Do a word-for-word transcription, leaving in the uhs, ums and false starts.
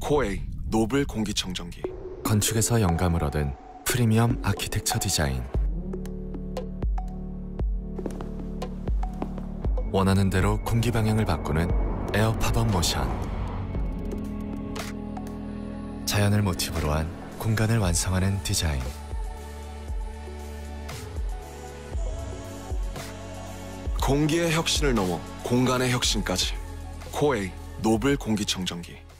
코에이 노블 공기청정기. 건축에서 영감을 얻은 프리미엄 아키텍처 디자인. 원하는 대로 공기 방향을 바꾸는 에어 팝업 모션. 자연을 모티브로 한 공간을 완성하는 디자인. 공기의 혁신을 넘어 공간의 혁신까지. 코에이 노블 공기청정기.